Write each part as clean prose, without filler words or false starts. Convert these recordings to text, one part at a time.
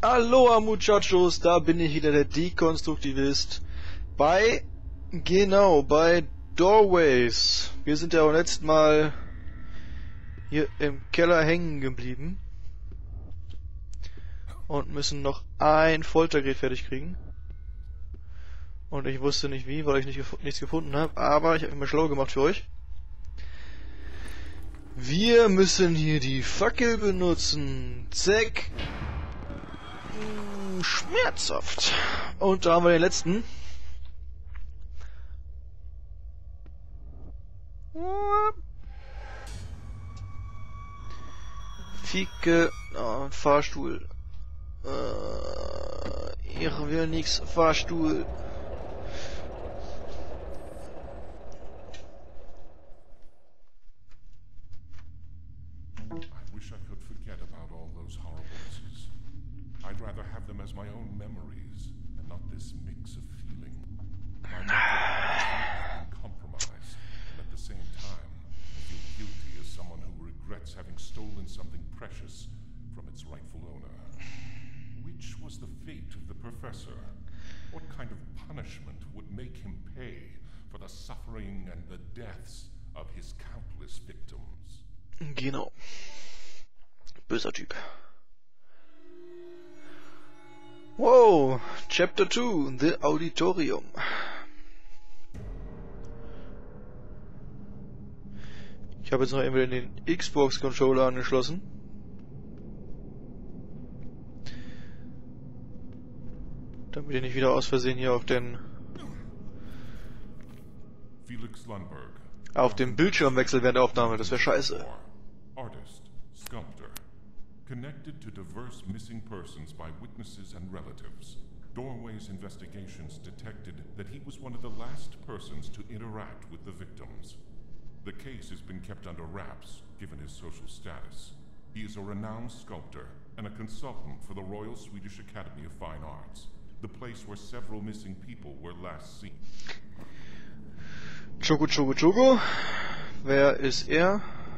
Aloha Muchachos, da bin ich wieder, der Dekonstruktivist. Bei Doorways. Wir sind ja beim letzten Mal hier im Keller hängen geblieben. Und müssen noch ein Foltergerät fertig kriegen. Und ich wusste nicht wie, weil ich nichts gefunden habe. Aber ich habe mich mal schlau gemacht für euch. Wir müssen hier die Fackel benutzen. Zack. Schmerzhaft. Und da haben wir den letzten. Fieke. Oh, Fahrstuhl. Ich will nix. Fahrstuhl. I'd rather have them as my own memories, and not this mix of feeling. My mental balance has been compromised, and at the same time, I feel guilty as someone who regrets having stolen something precious from its rightful owner. Which was the fate of the professor? What kind of punishment would make him pay for the suffering and the deaths of his countless victims? Genau. Böser Typ. Wow, Chapter 2, The Auditorium. Ich habe jetzt noch entweder den Xbox-Controller angeschlossen. Damit ich nicht wieder aus Versehen hier auf den... Felix Lundberg. Auf dem Bildschirm wechsel während der Aufnahme, das wäre scheiße. Artist, sculptor. Connected to diverse missing persons by witnesses and relatives. Doorway's investigations detected that he was one of the last persons to interact with the victims. The case has been kept under wraps, given his social status. He is a renowned sculptor and a consultant for the Royal Swedish Academy of Fine Arts, the place where several missing people were last seen. Chogo. Wer ist er?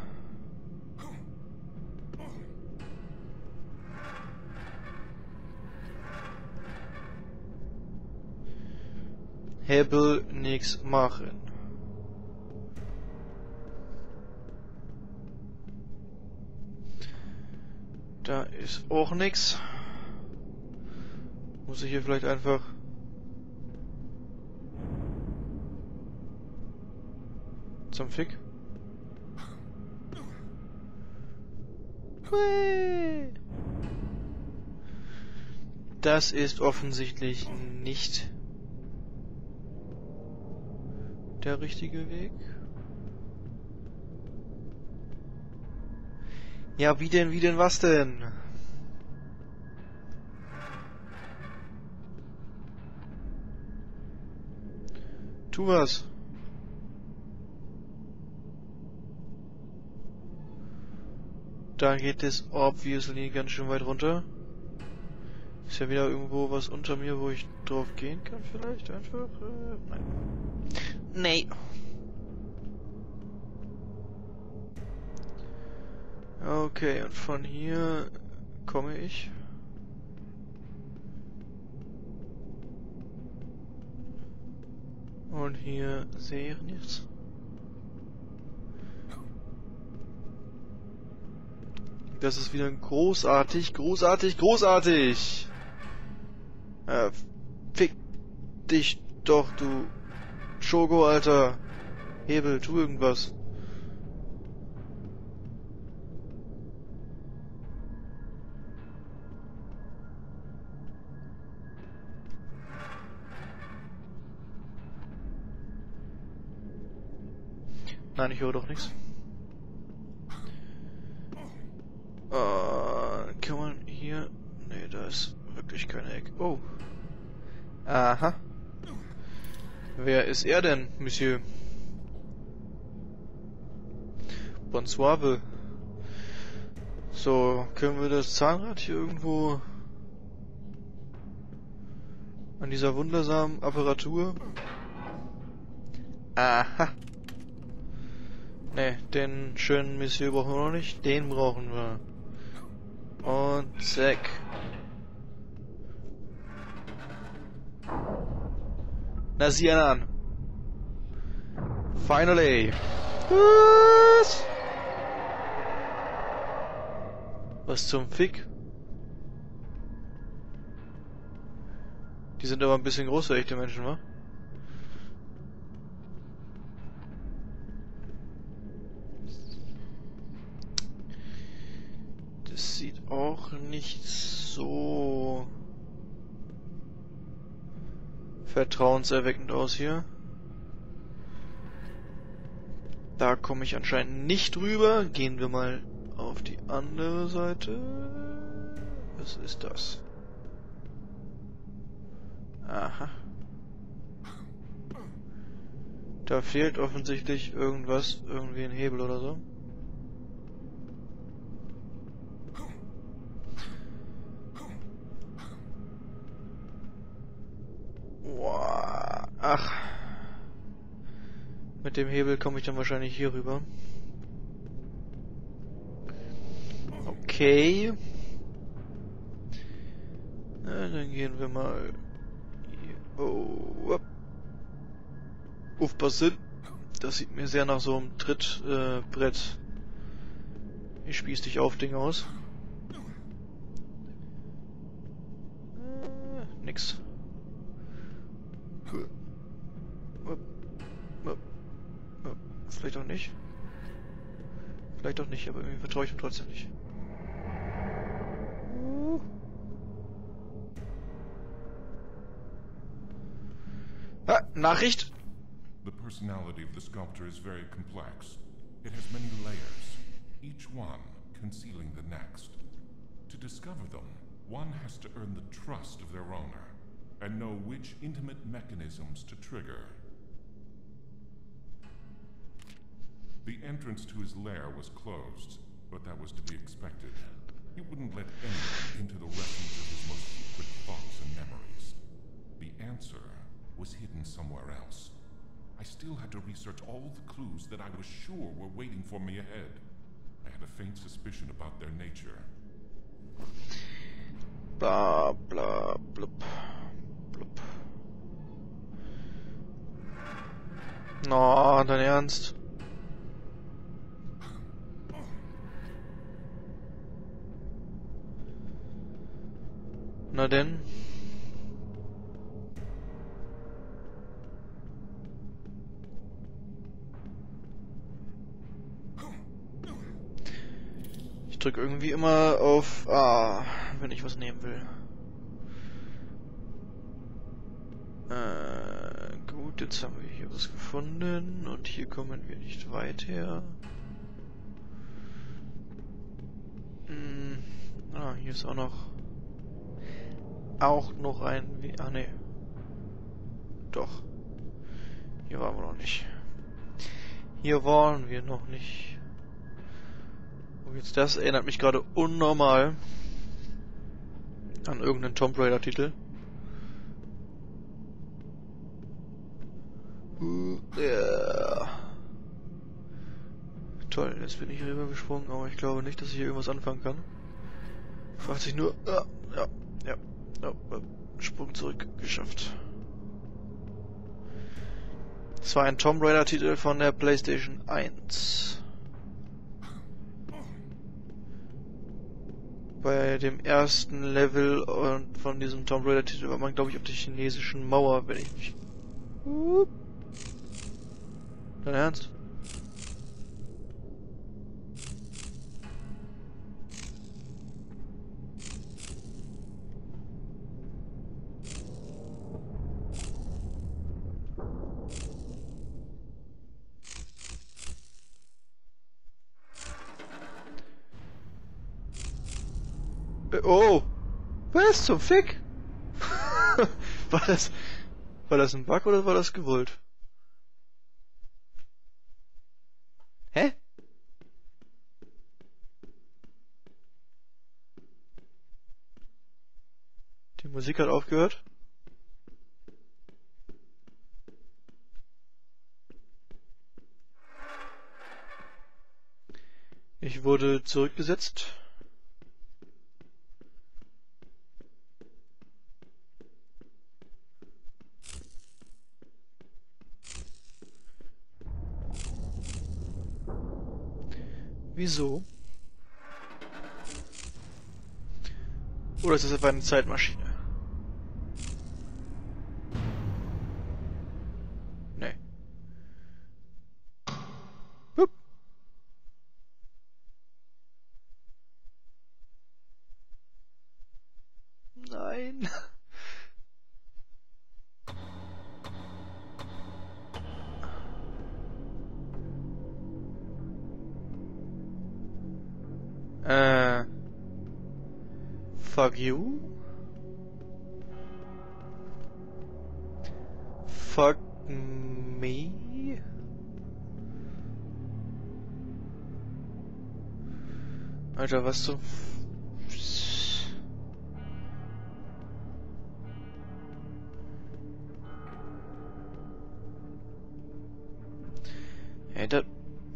Hebel nix machen. Da ist auch nix. Muss ich hier vielleicht einfach... zum Fick? Das ist offensichtlich nicht der richtige Weg. Ja, wie denn, was denn? Tu was. Da geht es obviously ganz schön weit runter. Ist ja wieder irgendwo was unter mir, wo ich drauf gehen kann vielleicht? Einfach? Nein. Nee. Okay, und von hier komme ich. Und hier sehe ich nichts. Das ist wieder großartig. Fick dich doch, du Shogo, Alter. Hebel, tu irgendwas. Nein, ich höre doch nichts. Kann man hier... Nee, da ist wirklich keine Ecke. Oh. Aha. Wer ist er denn, Monsieur? Bonsoir. So, können wir das Zahnrad hier irgendwo... an dieser wundersamen Apparatur... Aha. Ne, den schönen Monsieur brauchen wir noch nicht. Den brauchen wir. Und zack. Na, sieh einer an. Finally. Was? Was zum Fick? Die sind aber ein bisschen groß für echte Menschen, wa? Das sieht auch nicht so vertrauenserweckend aus hier. Da komme ich anscheinend nicht rüber. Gehen wir mal auf die andere Seite. Was ist das? Aha. Da fehlt offensichtlich irgendwas, irgendwie ein Hebel oder so. Wow. Ach. Mit dem Hebel komme ich dann wahrscheinlich hier rüber. Okay. Na, dann gehen wir mal hier. Oh. Aufpassen. Das sieht mir sehr nach so einem Trittbrett. Ich spieß dich auf Ding aus. Nix. Vielleicht auch nicht. Vielleicht auch nicht, aber irgendwie vertraue ich ihm trotzdem nicht. Ah, Nachricht! The personality of the sculptor is very complex. It has many layers, each one concealing the next. To discover them, one has to earn the trust of their owner, and know which intimate mechanisms to trigger. The entrance to his lair was closed, but that was to be expected. He wouldn't let anyone into the refuge of his most secret thoughts and memories. The answer was hidden somewhere else. I still had to research all the clues that I was sure were waiting for me ahead. I had a faint suspicion about their nature. Bla bla blub. Blub. No, dein Ernst? Na denn? Ich drücke irgendwie immer auf A, wenn ich was nehmen will. Gut, jetzt haben wir hier was gefunden und hier kommen wir nicht weiter. Hier ist auch noch ein Weg. Ah, ne. Doch. Hier waren wir noch nicht. Hier waren wir noch nicht. Und jetzt das erinnert mich gerade unnormal an irgendeinen Tomb Raider Titel. Yeah. Toll, jetzt bin ich hier rübergesprungen, aber ich glaube nicht, dass ich hier irgendwas anfangen kann. Fragt sich nur... Ja. Sprung zurück, geschafft. Das war ein Tomb Raider Titel von der PlayStation 1. Bei dem ersten Level und von diesem Tomb Raider Titel war man, glaube ich, auf der chinesischen Mauer, wenn ich mich... Dein Ernst? Oh! Was zum Fick? War das ein Bug oder war das gewollt? Hä? Die Musik hat aufgehört. Ich wurde zurückgesetzt. Wieso? Oder ist das etwa eine Zeitmaschine? Nee. Hup. Nein. Fuck you. Fuck me. Alter, was zum... Hey, das...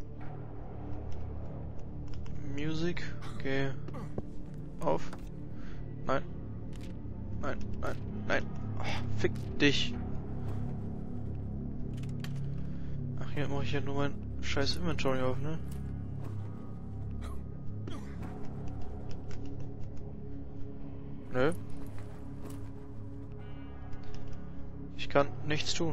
Musik? Geh auf. Nein. Nein, nein, nein. Oh, fick dich. Ach, hier mache ich ja nur mein scheiß Inventory auf, ne? Nö. Ich kann nichts tun.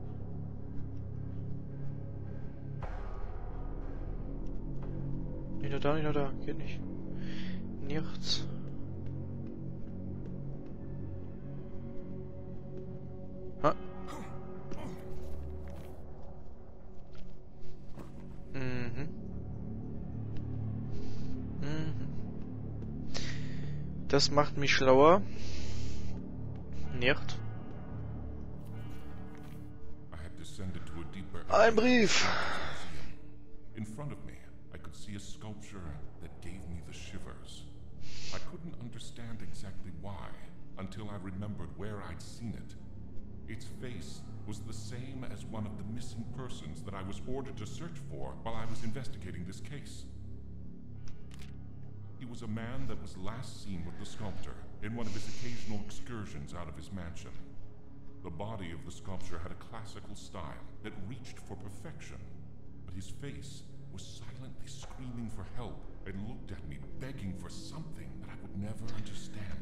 Nicht nur da, nicht nur da. Geht nicht. Nichts. Ha. Mhm. Mhm. Das macht mich schlauer. Nicht. Ein Brief. In front of me, I could see a sculpture that gave me the shivers. I couldn't understand exactly why until I remembered where I'd seen it. Its face was the same as one of the missing persons that I was ordered to search for while I was investigating this case. He was a man that was last seen with the sculptor in one of his occasional excursions out of his mansion. The body of the sculpture had a classical style that reached for perfection, but his face was silently screaming for help and looked at me begging for something that I would never understand.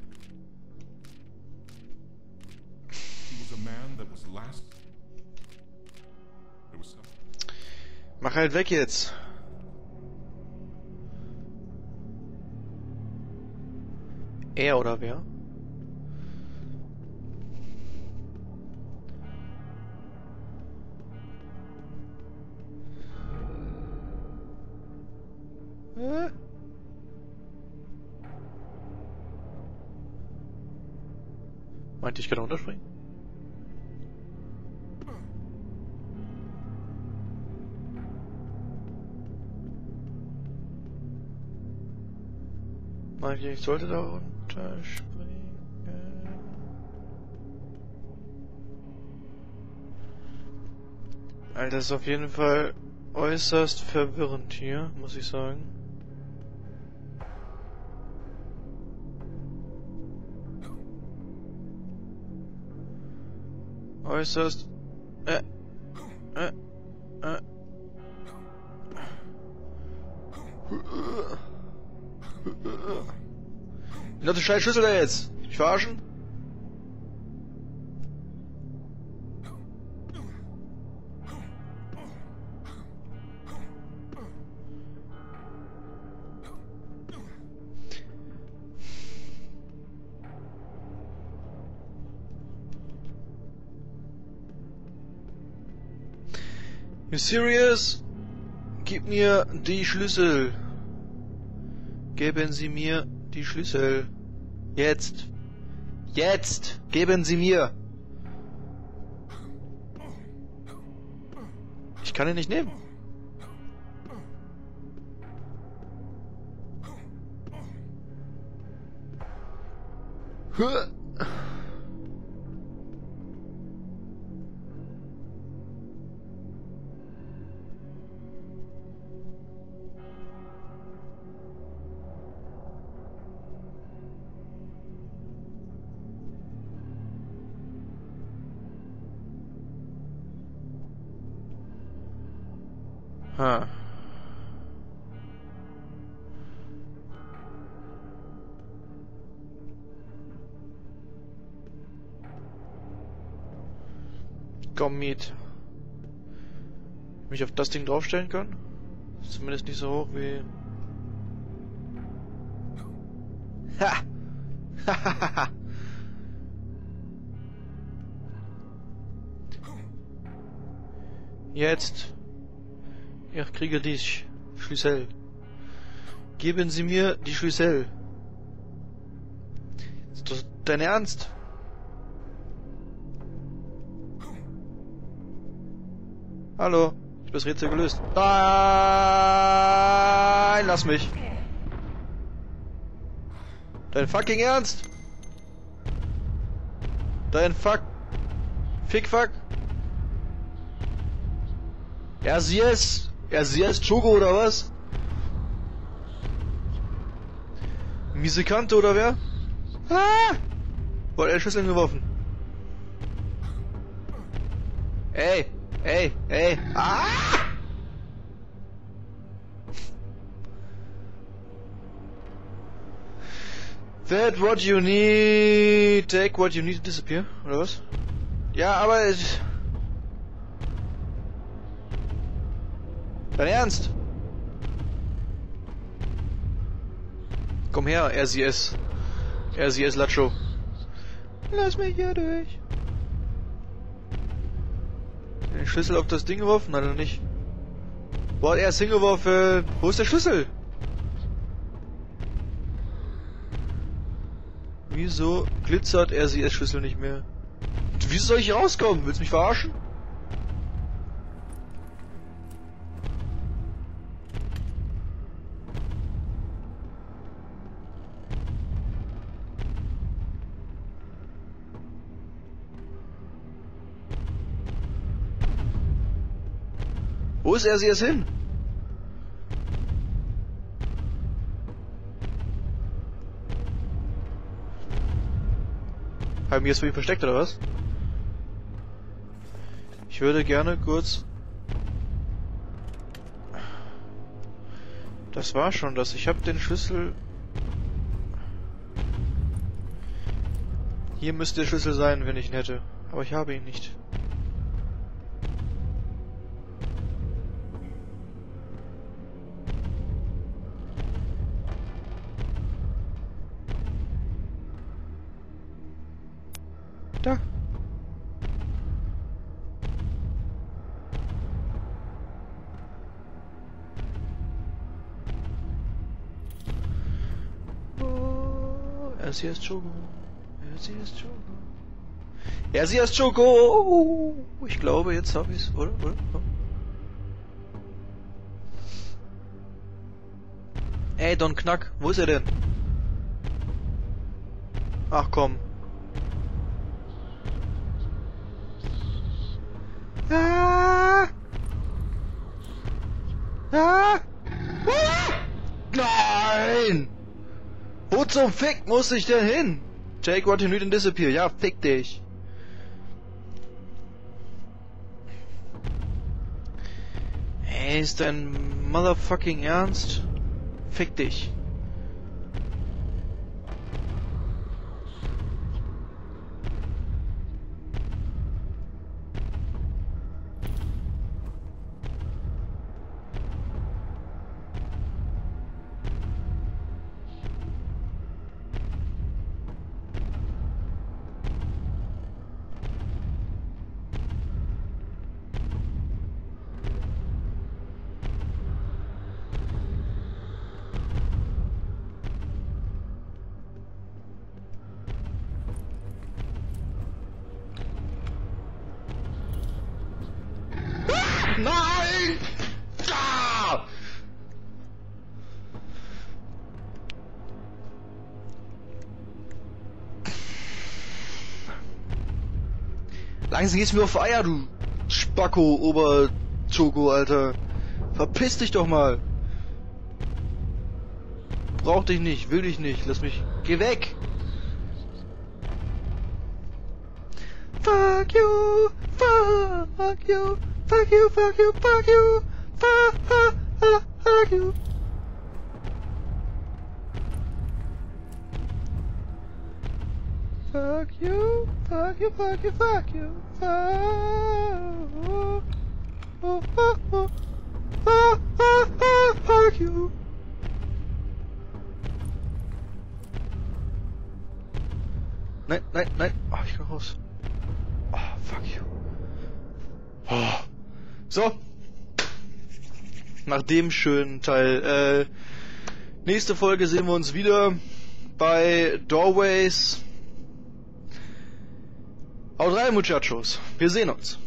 He was a man that was last... There was something... Mach halt weg jetzt. Er oder wer? Meinte ich kann runterspringen? Meinte ich sollte da runterspringen? Alter, das ist auf jeden Fall äußerst verwirrend hier, muss ich sagen. Äußerst... Wie noch die scheiß Schlüssel da jetzt? Ich verarschen? You serious? Gib mir die Schlüssel. Geben Sie mir die Schlüssel. Jetzt. Jetzt. Geben Sie mir. Ich kann ihn nicht nehmen. Huh. Ha. Komm mit. Mich auf das Ding draufstellen können? Ist zumindest nicht so hoch wie... Ha! Hahaha! Jetzt. Ich kriege dich. Schlüssel. Geben Sie mir die Schlüssel. Ist das dein Ernst? Hallo? Ich hab das Rätsel gelöst. Nein! Lass mich. Dein fucking Ernst? Dein Fickfuck? RCS Choco oder was? Miese Kante oder wer? Ah! Wurde er Schlüssel geworfen? Ey! Ah! That what you need. Take what you need to disappear. Oder was? Ja, aber... Dein Ernst? Komm her, RCS Lacho. Lass mich hier durch. Den Schlüssel auf das Ding geworfen? Hat er nicht. Wo hat er es hingeworfen? Wo ist der Schlüssel? Wieso glitzert RCS-Schlüssel nicht mehr? Wieso soll ich hier rauskommen? Willst du mich verarschen? Wo ist RCS hin? Haben wir jetzt für ihn versteckt oder was? Ich würde gerne kurz... Das war schon das. Ich habe den Schlüssel... Hier müsste der Schlüssel sein, wenn ich ihn hätte. Aber ich habe ihn nicht. Da. Oh, RCS Choco. RCS Choco. Ich glaube, jetzt habe ich's, oder? Ey, Don Knack, wo ist er denn? Ach komm. Ah! Ah! Ah! Nein! Wo zum Fick muss ich denn hin? Take what you need and disappear. Ja, fick dich. Ey, ist dein motherfucking Ernst? Fick dich. Nein! Ja! Langsam gehst du mir auf Eier, du Spacko, Oberchoco, Alter. Verpiss dich doch mal. Brauch dich nicht, will dich nicht, lass mich. Geh weg! Fuck you! Fuck you! Fuck you, fuck you, fuck you! Fuck you! Fuck you, fuck you, fuck you, fuck you, fuck you. Nein, nein, nein. Oh, ich kann raus. Oh, fuck you. Oh. So. Nach dem schönen Teil. Nächste Folge sehen wir uns wieder bei Doorways. Haut rein, Muchachos. Wir sehen uns.